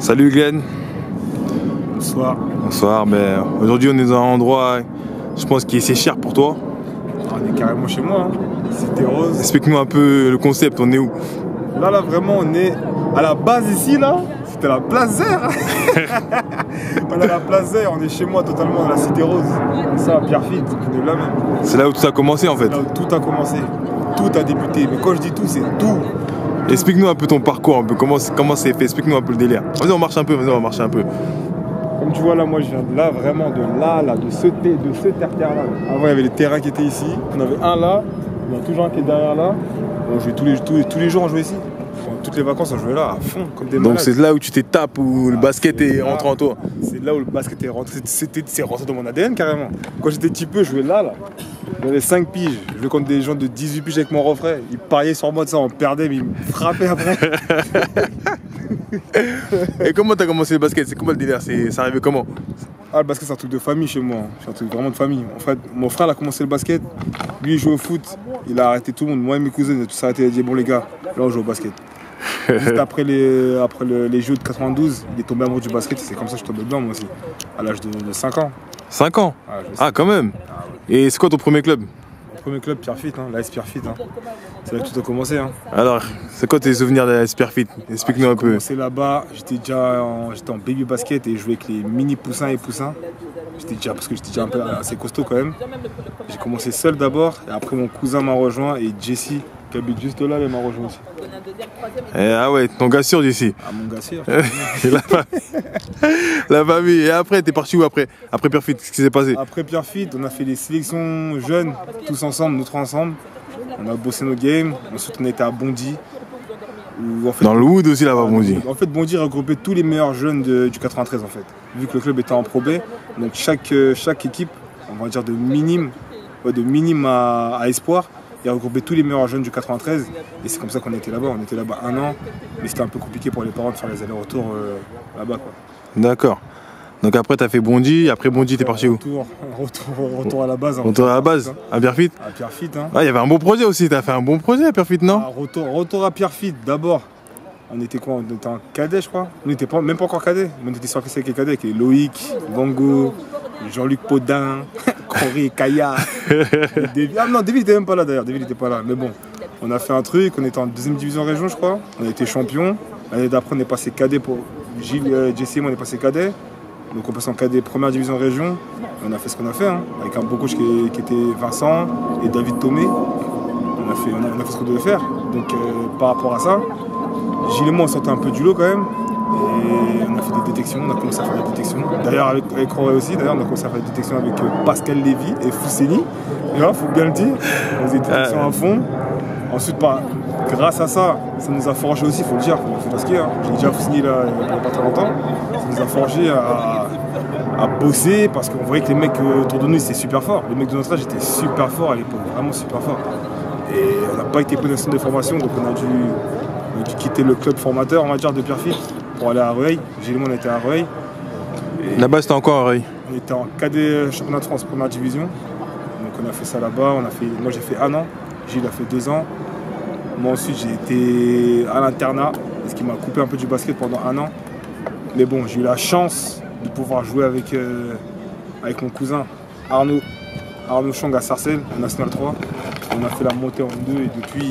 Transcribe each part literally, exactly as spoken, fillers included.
Salut Glenn. Bonsoir. Bonsoir, mais aujourd'hui on est dans un endroit, je pense, qui est assez cher pour toi. On est carrément chez moi, hein. Cité Rose. Explique-nous un peu le concept, on est où? Là, là, vraiment, on est à la base ici, là. C'était la place Zère. On est à la place Zère, on est chez moi totalement dans la Cité Rose. Ça, Pierrefitte, on est là même. C'est là où tout a commencé en fait. Là où tout a commencé. Tout a débuté. Mais quand je dis tout, c'est tout. Explique-nous un peu ton parcours, un peu comment comment c'est fait. Explique-nous un peu le délire. Vas-y, on marche un peu, vas-y, on va marcher un peu. Comme tu vois là, moi je viens de là, vraiment de là, là, de ce, de ce terre-terre là. Avant il y avait les terrains qui étaient ici. On avait un là, il y a toujours un qui est derrière là. On jouait tous les, tous, tous les jours, on jouait ici. Pendant toutes les vacances, on jouait là à fond, comme des malades. Donc c'est là où tu t'es tapé, où le Ah, basket est, est rentré en toi. C'est là où le basket est rentré. C'était, c'est rentré dans mon A D N carrément. Quand j'étais petit peu, je jouais là, là. J'avais cinq piges. Je jouais contre des gens de dix-huit piges avec mon refrain. Ils pariaient sur moi de ça, on perdait, mais ils me frappaient après. Et comment t'as commencé le basket? C'est comment le délire? C'est arrivé comment? Ah, le basket, c'est un truc de famille chez moi. C'est un truc vraiment de famille. En fait, mon frère il a commencé le basket. Lui, il jouait au foot. Il a arrêté tout le monde. Moi et mes cousins, on a tous arrêté. Il a dit bon, les gars, là, on joue au basket. Juste après les, après le, les Jeux de quatre-vingt-douze, il est tombé amoureux du basket. C'est comme ça que je suis tombé dedans, moi aussi. À l'âge de, de cinq ans. cinq ans? Ah, Ah, quand même. Ah, ouais. Et c'est quoi ton premier club? Mon premier club, Pierrefitte, hein, l'A S Pierrefitte. Hein. C'est là que tout a commencé. Hein. Alors, c'est quoi tes souvenirs de la S Pierrefitte? Explique-nous Ah, un peu. J'ai commencé là-bas, j'étais déjà en, j'étais en baby basket et je jouais avec les mini poussins et poussins. J'étais déjà, parce que j'étais déjà un peu assez costaud quand même. J'ai commencé seul d'abord et après mon cousin m'a rejoint et Jesse, qui habite juste là, il m'a rejoint aussi. Et ah ouais, ton gars sûr d'ici. Ah mon gars sûr. la, famille. la famille. Et après, t'es parti où après? Après Pierrefitte, qu'est-ce qui s'est passé? Après Pierrefitte, on a fait des sélections jeunes, tous ensemble, nous trois ensemble. On a bossé nos games. Ensuite, on était à Bondy. Où, en fait, dans le Wood aussi là-bas, Bondy. En fait, Bondy regroupait tous les meilleurs jeunes de, du quatre-vingt-treize en fait. Vu que le club était en Pro B, donc chaque, chaque équipe, on va dire de minime, ouais, de minime à, à espoir, il regroupait tous les meilleurs jeunes du quatre-vingt-treize. Et c'est comme ça qu'on était là-bas. On était là-bas un an, mais c'était un peu compliqué pour les parents de faire les allers-retours euh, là-bas. D'accord. Donc après, t'as fait Bondy, après Bondy, t'es parti où? Retour, retour, retour à la base. Hein, retour à la base, hein. À Pierrefitte. À Pierrefitte. Hein. Ah, il y avait un bon projet aussi, t'as fait un bon projet à Pierrefitte, non? Ah, retour, retour à Pierrefitte, d'abord. On était quoi? On était en cadet, je crois. On n'était même pas encore cadet. On était sur avec les cadets, avec les Loïc, Bango, Jean-Luc Podin, Coré, Kaya. Ah non, David n'était même pas là d'ailleurs. David n'était pas là. Mais bon, on a fait un truc. On était en deuxième division région, je crois. On a été champion. L'année d'après, on est passé cadet pour Gilles, euh, Jesse et moi, on est passé cadet. Donc on passe en cadet première division région. On a fait ce qu'on a fait, hein, avec un beau coach qui, qui était Vincent et David Thomé. On a fait, on a, on a fait ce qu'on devait faire. Donc euh, par rapport à ça, Gilles et moi on sortait un peu du lot quand même. Et on a fait des détections, on a commencé à faire des détections. D'ailleurs avec, avec Roy aussi, d'ailleurs on a commencé à faire des détections avec euh, Pascal Lévy et Fousseni. Et là, faut bien le dire, on faisait des détections à fond. Ensuite, par, grâce à ça, ça nous a forgé aussi, il faut le dire, il faut dire ce qu'il y a. Hein. J'ai déjà Fousseni là il n'y a pas très longtemps. Ça nous a forgé à, à bosser parce qu'on voyait que les mecs autour de nous étaient super forts. Les mecs de notre âge étaient super forts à l'époque, vraiment super forts. Et on n'a pas été pris dans centre de formation, donc on a, dû, on a dû quitter le club formateur, on va dire, de Pierrefitte pour aller à Rueil. Gilles et moi, on était à Rueil. Là-bas, c'était encore à Rueil. On était en cadet championnat de France, première division. Donc on a fait ça là-bas. On a fait, moi, j'ai fait un an. Gilles a fait deux ans. Moi, ensuite, j'ai été à l'internat, ce qui m'a coupé un peu du basket pendant un an. Mais bon, j'ai eu la chance de pouvoir jouer avec, euh, avec mon cousin Arnaud. Arnaud Chong à Sarcelles, en National trois. On a fait la montée en deux et depuis,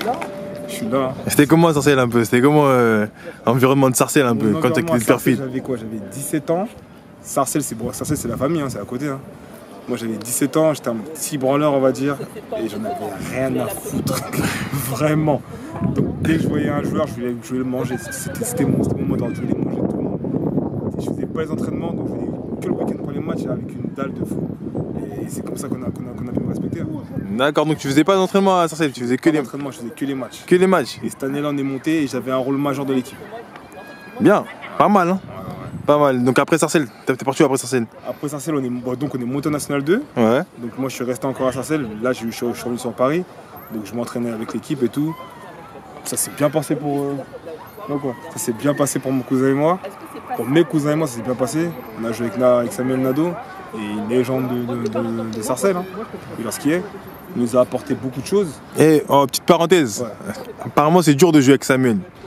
je suis là. C'était comment à Sarcelles un peu? C'était comment euh, l'environnement de Sarcelles un peu Mon quand tu étais Pierrefitte? J'avais quoi? J'avais dix-sept ans. Sarcelles, c'est bon, Sarcelles, c'est la famille, hein, c'est à côté. Hein. Moi j'avais dix-sept ans, j'étais un petit branleur on va dire, et j'en avais rien à foutre, vraiment. Donc dès que je voyais un joueur, je voulais, je voulais le manger, c'était mon, mon mot d'ordre, je voulais manger tout le monde. Je faisais pas les entraînements, donc je venais que le week-end pour les matchs avec une dalle de fou. Et c'est comme ça qu'on a, qu'on a, qu'on a pu me respecter. Hein. D'accord, donc tu faisais pas d'entraînement à Sarcelles, tu faisais que les entraînements, je faisais que les matchs. Que les matchs. Et cette année-là on est monté et j'avais un rôle majeur de l'équipe. Bien, pas mal hein. Pas mal. Donc après Sarcelles, t'es parti où après Sarcelles? Après Sarcelles, on est, bon, donc on est monté en National deux. Ouais. Donc moi je suis resté encore à Sarcelles. Là je suis, je suis revenu sur Paris. Donc je m'entraînais avec l'équipe et tout. Ça s'est bien passé pour... Euh... Non, quoi. Ça s'est bien passé pour mon cousin et moi. Pour mes cousins et moi, ça s'est bien passé. On a joué avec, avec Samuel Nadeau, et une légende de, de, de, de Sarcelles. Hein. Il a skié. Il nous a apporté beaucoup de choses. Et oh, petite parenthèse, ouais. Apparemment c'est dur de jouer avec Samuel.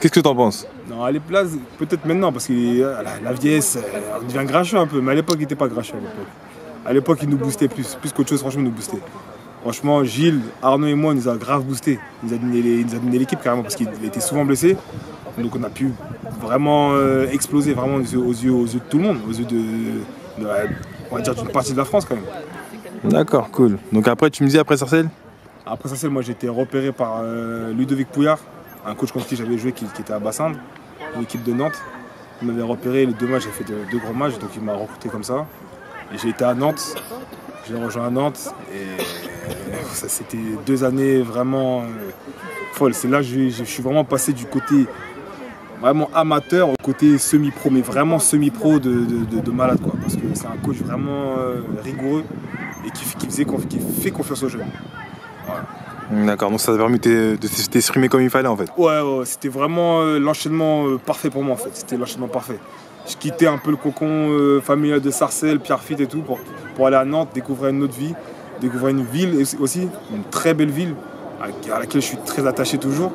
Qu'est-ce que t'en penses? Non, à les places, peut-être maintenant, parce que euh, la, la vieillesse, euh, on devient grincheux un peu, mais à l'époque, il n'était pas grincheux à l'époque. À l'époque, il nous boostait plus, plus qu'autre chose, franchement, il nous boostait. Franchement, Gilles, Arnaud et moi, il nous a grave boosté. Il nous a donné les- il nous a donné l'équipe carrément, parce qu'il était souvent blessé. Donc on a pu vraiment euh, exploser vraiment aux yeux, aux, yeux, aux yeux de tout le monde, aux yeux de, de la- on va dire d'une partie de la France quand même. D'accord, cool. Donc après, tu me dis après Sarcelles? Après ça, moi j'ai été repéré par euh, Ludovic Pouillard, un coach contre qui j'avais joué qui, qui était à Bassinde, une équipe de Nantes. Il m'avait repéré les deux matchs, j'ai fait deux, deux grands matchs, donc il m'a recruté comme ça. Et j'ai été à Nantes, j'ai rejoint à Nantes et ça c'était deux années vraiment euh, folles. C'est là que je, je suis vraiment passé du côté vraiment amateur au côté semi-pro, mais vraiment semi-pro de, de, de, de malade quoi. Parce que c'est un coach vraiment euh, rigoureux et qui, qui, faisait, qui fait confiance aux jeunes. Voilà. D'accord, donc ça t'a permis de t'exprimer comme il fallait en fait. Ouais, ouais, c'était vraiment euh, l'enchaînement euh, parfait pour moi en fait. C'était l'enchaînement parfait. Je quittais un peu le cocon euh, familial de Sarcelles, Pierrefitte et tout pour, pour aller à Nantes, découvrir une autre vie, découvrir une ville aussi, une très belle ville à, à laquelle je suis très attaché toujours.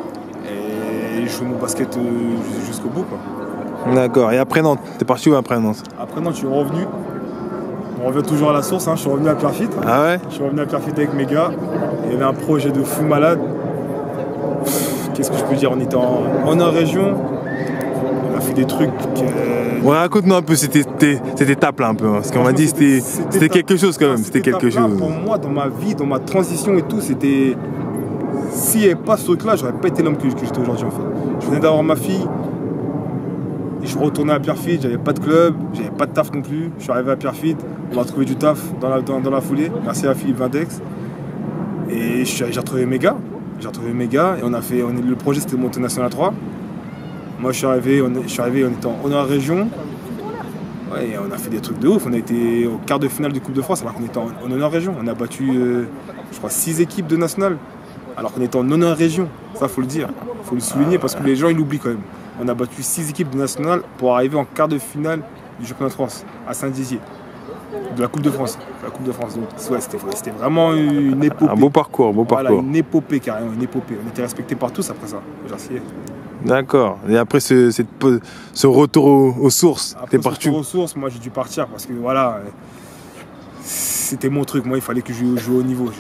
Et je joue mon basket euh, jusqu'au bout quoi. D'accord, et après Nantes, t'es parti où après Nantes? Après Nantes, je suis revenu. On revient toujours à la source, hein. Je suis revenu à Pierrefitte. Ah ouais? Je suis revenu à Pierrefitte avec mes gars. Il y avait un projet de fou malade. Qu'est-ce que je peux dire? On était en, en en région. On a fait des trucs. Euh... Ouais, raconte-nous un peu cette, cette étape là un peu. Hein, parce qu'on m'a dit que c'était quelque chose quand même. C'était quelque chose. Pour moi, dans ma vie, dans ma transition et tout, c'était. S'il n'y avait pas ce truc là, j'aurais pas été l'homme que, que j'étais aujourd'hui en fait. Je venais d'avoir ma fille. Et je retournais à Pierrefitte, j'avais pas de club, j'avais pas de taf non plus. Je suis arrivé à Pierrefitte, on m'a trouvé du taf dans la, dans, dans la foulée. Merci à Philippe Vindex. Et j'ai retrouvé mes gars. J'ai retrouvé mes gars et on a fait. On, le projet c'était de monter National trois. Moi je suis arrivé, on, je suis arrivé, on était en honneur région. Ouais, et on a fait des trucs de ouf. On a été au quart de finale de Coupe de France alors qu'on était en, en honneur région. On a battu, euh, je crois, six équipes de National alors qu'on était en honneur région. Ça faut le dire, faut le souligner parce que les gens ils l'oublient quand même. On a battu six équipes de nationales pour arriver en quart de finale du championnat de France à Saint-Dizier, de la Coupe de France. La Coupe de France. Donc, ouais, c'était vraiment une épopée. Un beau parcours, beau voilà, parcours. Une épopée carrément, une épopée. On était respectés par tous après ça. D'accord. Et après ce, cette, ce retour aux, aux sources, t'es parti? Retour aux sources, moi j'ai dû partir parce que voilà, c'était mon truc. Moi il fallait que je joue au niveau.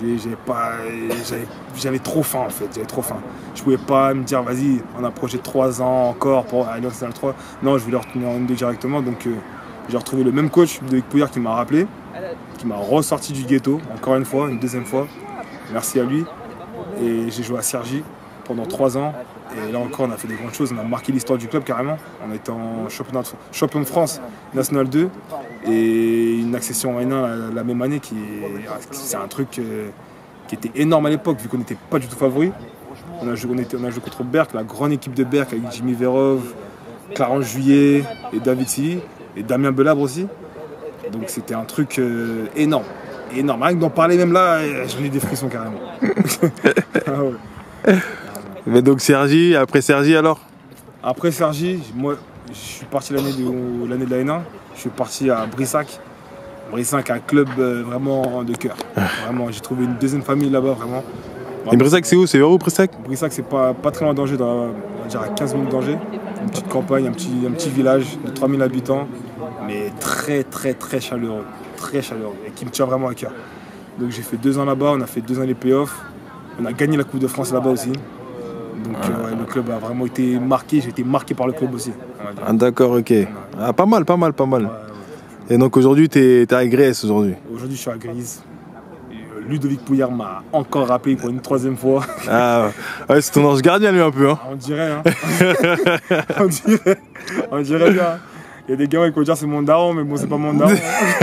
J'avais trop faim en fait. J'avais trop faim. Je pouvais pas me dire vas-y, on a un projet de trois ans encore pour aller en National trois. Non, je voulais retenir en N deux directement. Donc euh, j'ai retrouvé le même coach de Pouillard qui m'a rappelé, qui m'a ressorti du ghetto, encore une fois, une deuxième fois. Merci à lui. Et j'ai joué à Cergy pendant trois ans. Et là encore, on a fait des grandes choses. On a marqué l'histoire du club carrément. On était en championnat de, champion de France, National deux. Et une accession en N un la, la même année. qui C'est un truc euh, qui était énorme à l'époque, vu qu'on n'était pas du tout favoris. On a, joué, on, était, on a joué contre Berck, la grande équipe de Berck avec Jimmy Verov, Clarence Juillet et David Silly. Et Damien Belabre aussi. Donc c'était un truc euh, énorme. Énorme. Rien que d'en parler même là, j'en ai des frissons carrément. Ah ouais. Mais donc Cergy, après Cergy alors? Après Cergy, moi je suis parti l'année de, l'année de la N un. Je suis parti à Brissac. Brissac, un club euh, vraiment de cœur. Vraiment, j'ai trouvé une deuxième famille là-bas vraiment. Et Brissac c'est où? C'est vers où Brissac? Brissac c'est pas, pas très loin d'Angers, on va dire à quinze minutes d'Angers. Une petite campagne, un petit, un petit village de trois mille habitants, mais très très très chaleureux, très chaleureux et qui me tient vraiment à cœur. Donc j'ai fait deux ans là-bas, on a fait deux ans les playoffs, on a gagné la Coupe de France là-bas aussi. Donc euh, ouais, le club a vraiment été marqué, j'ai été marqué par le club aussi. Ah, d'accord, ok. Ah, pas mal, pas mal, pas mal. Ouais, ouais. Et donc aujourd'hui tu es, es à Grèce aujourd'hui? Aujourd'hui je suis à Grèce. Ludovic Pouillard m'a encore rappelé pour une troisième fois. Ah ouais, c'est ton ange gardien lui un peu hein. On dirait hein. on dirait, on dirait bien. Il y a des gars qui vont dire c'est mon daron, mais bon c'est pas mon daron.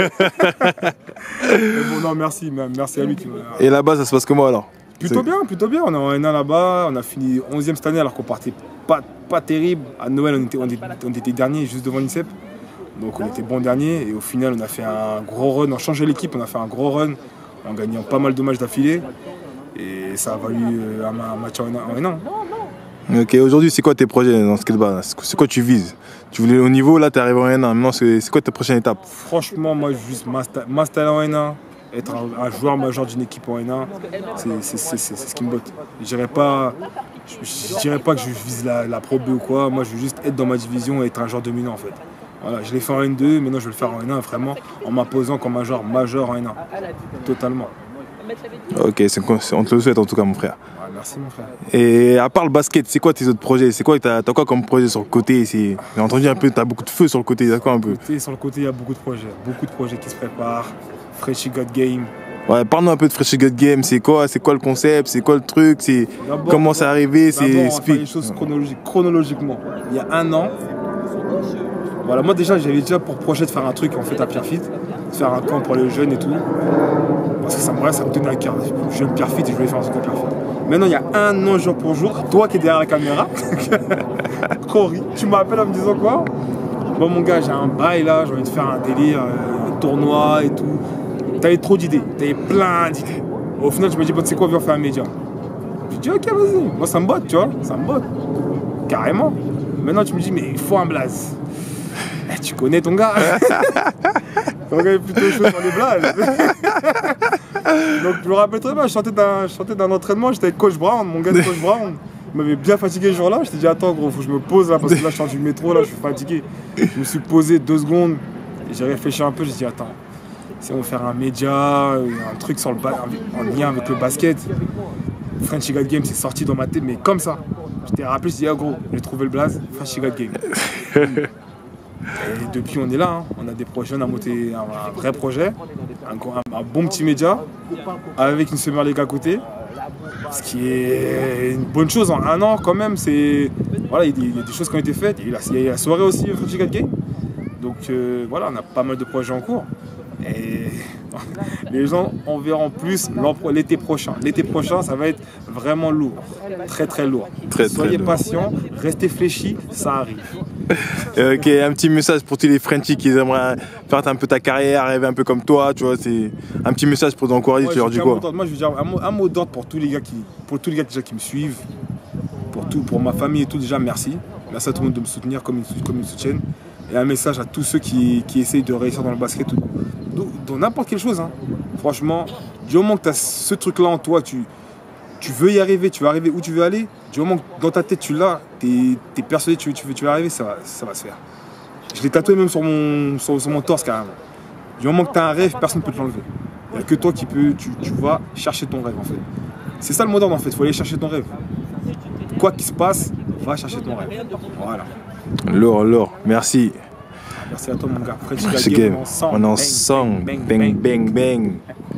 Mais bon non merci, merci à lui qui m'a. Et là-bas ça se passe comment alors? Plutôt bien, plutôt bien. On est en N un là-bas, on a fini onzième cette année alors qu'on partait pas, pas terrible. À Noël on était, on était, on était dernier juste devant l'I N S E P. Donc on était bon dernier et au final on a fait un gros run, on a changé l'équipe, on a fait un gros run. En gagnant pas mal de matchs d'affilée et ça a valu un match en N un. Ok, aujourd'hui c'est quoi tes projets dans ce skateboard? C'est quoi tu vises? Tu voulais au niveau, là tu es arrivé en N un, maintenant c'est quoi ta prochaine étape? Franchement moi juste m'installer en N un, être un, un joueur majeur d'une équipe en N un, c'est ce qui me botte. J'irai pas, je, je dirais pas que je vise la, la Pro B ou quoi. Moi, je veux juste être dans ma division et être un joueur dominant en fait. Voilà, je l'ai fait en N deux, maintenant je vais le faire en N un vraiment en m'imposant comme un joueur majeur en N un. Totalement. Ok, on te le souhaite en tout cas, mon frère. Ouais, merci, mon frère. Et à part le basket, c'est quoi tes autres projets? C'est quoi, t'as quoi comme projet sur le côté? J'ai entendu un peu, t'as beaucoup de feu sur le côté, t'as quoi un peu? Côté, sur le côté, il y a beaucoup de projets. Beaucoup de projets qui se préparent. Freshie God Game. Ouais, parle-nous un peu de Freshie God Game. C'est quoi, c'est quoi le concept? C'est quoi le truc? C'est comment c'est arrivé? C'est on va faire les choses chronologiques, chronologiquement. Il y a un an, voilà, moi déjà j'avais déjà pour projet de faire un truc en fait à Pierrefitte, de faire un camp pour les jeunes et tout. Parce que ça me, ça me tenait à cœur. Je suis un Pierrefitte et je voulais faire un truc à Pierrefitte. Maintenant il y a un an jour pour jour, toi qui es derrière la caméra, Cory, tu m'appelles en me disant quoi? Bon mon gars, j'ai un bail là, j'ai envie de faire un délire, un tournoi et tout. T'avais trop d'idées, t'avais plein d'idées. Au final je me dis bon tu sais quoi, viens faire un média. Je dis ok vas-y, moi ça me botte tu vois, ça me botte. Carrément. Maintenant tu me dis mais il faut un blaze. Eh, tu connais ton gars. Ton gars est plutôt chaud sur les blazes. Donc je me rappelle très bien, je sortais d'un entraînement, j'étais avec Coach Brown, mon gars de Coach Brown. Il m'avait bien fatigué ce jour-là, je t'ai dit attends gros, faut que je me pose là parce que là je sors du métro, là je suis fatigué. Je me suis posé deux secondes, j'ai réfléchi un peu, j'ai dit attends, si on veut faire un média, un truc sur le en lien avec le basket, Freshie God Game c'est sorti dans ma tête, mais comme ça. Je t'ai rappelé, je t'ai dit ah gros, j'ai trouvé le blaze, Freshie God Game. Et depuis on est là, hein. On a des projets, on a monté un, un vrai projet, un, un, un bon petit média, avec une Summer League à côté. Ce qui est une bonne chose en un an quand même, c'est. Voilà, il y a des choses qui ont été faites, il y a, il y a la soirée aussi Freshie God Game. Donc euh, voilà, on a pas mal de projets en cours. Et les gens en verront plus l'été prochain. L'été prochain, ça va être vraiment lourd, très très lourd. Très, Soyez très patients, restez fléchis, ça arrive. Ok, un petit message pour tous les Frenchies qui aimeraient faire un peu ta carrière, rêver un peu comme toi, tu vois, c'est un petit message pour t'encourager, tu leur dis quoi? Moi je veux dire un mot, un mot d'ordre pour tous les gars qui, pour tous les gars déjà qui me suivent, pour tout, pour ma famille et tout, déjà merci. Merci à tout le monde de me soutenir comme ils, comme ils me soutiennent. Et un message à tous ceux qui, qui essayent de réussir dans le basket, dans n'importe quelle chose. Hein. Franchement, du moment que tu as ce truc-là en toi, tu, tu veux y arriver, tu veux arriver où tu veux aller, du moment que dans ta tête tu l'as, tu es persuadé que tu, tu, tu vas arriver, ça va, ça va se faire. Je l'ai tatoué même sur mon, sur, sur mon torse carrément. Du moment que tu as un rêve, personne ne peut te l'enlever. Il n'y a que toi qui peux, tu, tu vas chercher ton rêve en fait. C'est ça le mot d'ordre en fait, il faut aller chercher ton rêve. Quoi qu'il se passe, va chercher ton rêve. Voilà. Lourd, lourd, merci. Merci à toi mon gars. Freshie God Game, on est ensemble. Bang, bang, bang, bang.